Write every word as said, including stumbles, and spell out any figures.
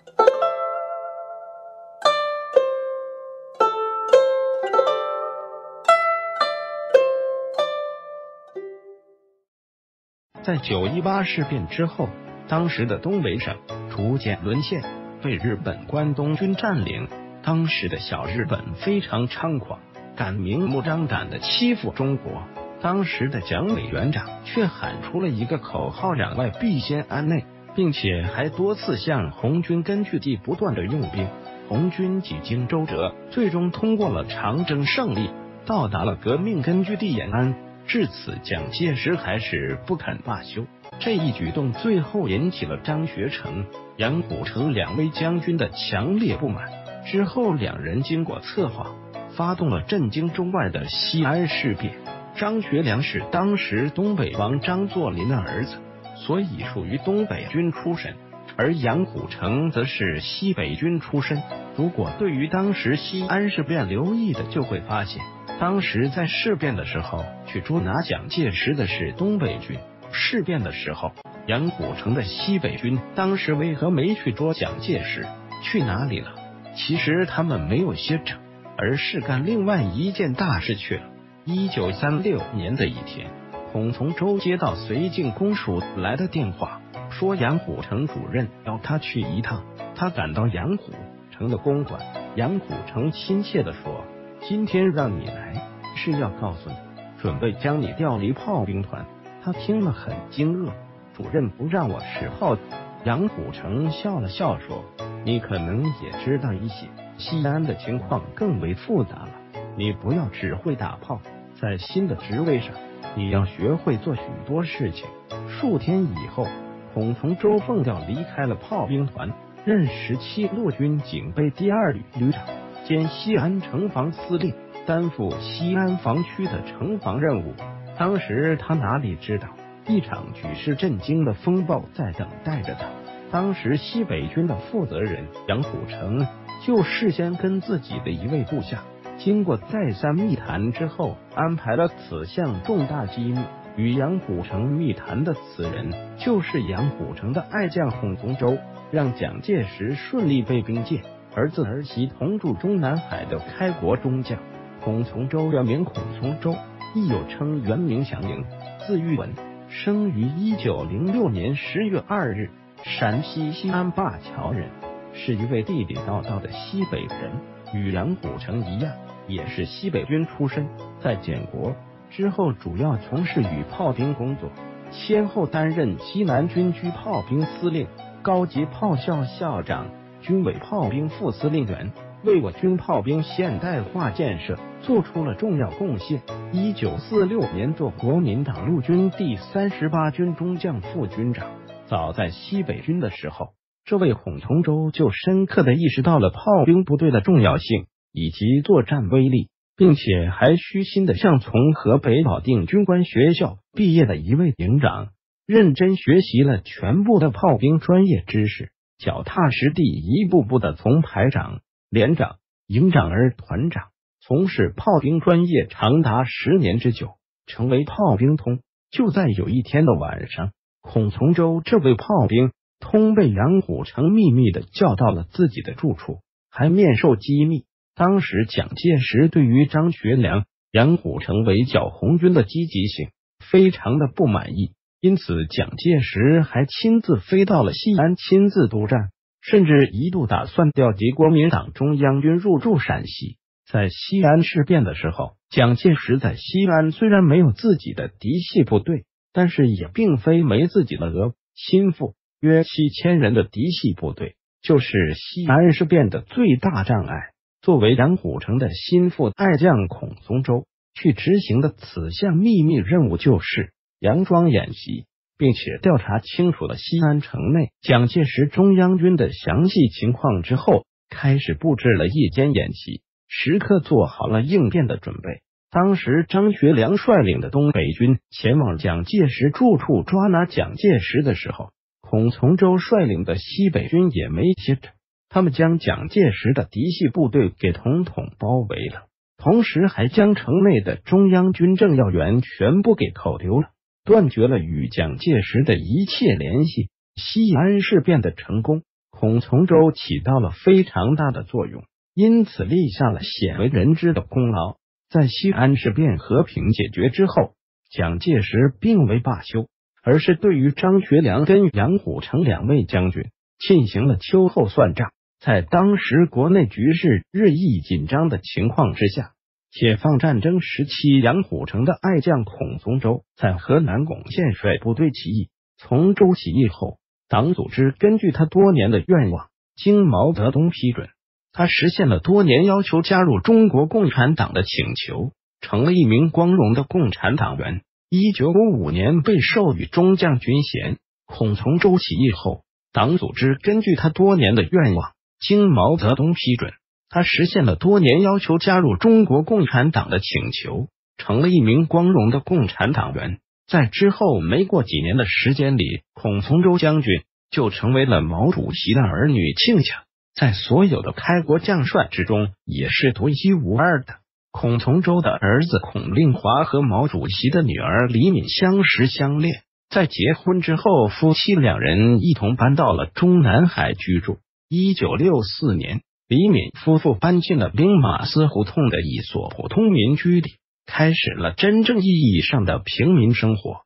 在九一八事变之后，当时的东北省逐渐沦陷，被日本关东军占领。当时的小日本非常猖狂，敢明目张胆的欺负中国。当时的蒋委员长却喊出了一个口号：攘外必先安内，并且还多次向红军根据地不断的用兵。红军几经周折，最终通过了长征胜利，到达了革命根据地延安。至此，蒋介石还是不肯罢休。这一举动最后引起了张学成、杨虎城两位将军的强烈不满。之后，两人经过策划，发动了震惊中外的西安事变。张学良是当时东北王张作霖的儿子，所以属于东北军出身，而杨虎城则是西北军出身。如果对于当时西安事变留意的，就会发现，当时在事变的时候去捉拿蒋介石的是东北军，事变的时候杨虎城的西北军当时为何没去捉蒋介石？去哪里了？其实他们没有歇着，而是干另外一件大事去了。一九三六年的一天，孔从周接到绥靖公署来的电话，说杨虎城主任要他去一趟。他赶到杨虎城的公馆，杨虎城亲切地说：“今天让你来，是要告诉你，准备将你调离炮兵团。”他听了很惊愕，主任不让我使炮。杨虎城笑了笑说：“你可能也知道一些，西安的情况更为复杂了。你不要只会打炮，在新的职位上，你要学会做许多事情。”数天以后，孔从周奉调离开了炮兵团，任十七路军警备第二旅旅长兼西安城防司令，担负西安防区的城防任务。当时他哪里知道，一场举世震惊的风暴在等待着他。当时西北军的负责人杨虎城就事先跟自己的一位部下经过再三密谈之后，安排了此项重大机密。与杨虎城密谈的此人就是杨虎城的爱将孔从周，让蒋介石顺利被兵谏，儿子儿媳同驻中南海的开国中将。孔从周原名孔从周，亦有称原名祥营，字玉文，生于一九零六年十月二日，陕西西安灞桥人，是一位地地道道的西北人。与杨虎城一样，也是西北军出身，在建国之后主要从事与炮兵工作，先后担任西南军区炮兵司令、高级炮校校长、军委炮兵副司令员，为我军炮兵现代化建设做出了重要贡献。一九四六年做国民党陆军第三十八军中将副军长。早在西北军的时候，这位孔从周就深刻的意识到了炮兵部队的重要性以及作战威力，并且还虚心的向从河北保定军官学校毕业的一位营长认真学习了全部的炮兵专业知识，脚踏实地一步步的从排长、连长、营长而团长，从事炮兵专业长达十年之久，成为炮兵通。就在有一天的晚上，孔从周这位炮兵通被杨虎城秘密的叫到了自己的住处，还面授机密。当时蒋介石对于张学良、杨虎城围剿红军的积极性非常的不满意，因此蒋介石还亲自飞到了西安亲自督战，甚至一度打算调集国民党中央军入驻陕西。在西安事变的时候，蒋介石在西安虽然没有自己的嫡系部队，但是也并非没自己的额心腹，约七千人的嫡系部队就是西安事变的最大障碍。作为杨虎城的心腹爱将孔从周去执行的此项秘密任务，就是佯装演习，并且调查清楚了西安城内蒋介石中央军的详细情况之后，开始布置了夜间演习，时刻做好了应变的准备。当时张学良率领的东北军前往蒋介石住处抓拿蒋介石的时候，孔从周率领的西北军也没歇着，他们将蒋介石的嫡系部队给统统包围了，同时还将城内的中央军政要员全部给扣留了，断绝了与蒋介石的一切联系。西安事变的成功， 孔从周起到了非常大的作用，因此立下了鲜为人知的功劳。在西安事变和平解决之后，蒋介石并未罢休，而是对于张学良跟杨虎城两位将军进行了秋后算账。在当时国内局势日益紧张的情况之下，解放战争时期杨虎城的爱将孔从周在河南巩县率部队起义。从周起义后，党组织根据他多年的愿望，经毛泽东批准，他实现了多年要求加入中国共产党的请求，成了一名光荣的共产党员。一九五五年被授予中将军衔。孔从周起义后，党组织根据他多年的愿望，经毛泽东批准，他实现了多年要求加入中国共产党的请求，成了一名光荣的共产党员。在之后没过几年的时间里，孔从周将军就成为了毛主席的儿女亲家，在所有的开国将帅之中也是独一无二的。孔从周的儿子孔令华和毛主席的女儿李敏相识相恋，在结婚之后，夫妻两人一同搬到了中南海居住。一九六四年，李敏夫妇搬进了兵马司胡同的一所普通民居里，开始了真正意义上的平民生活。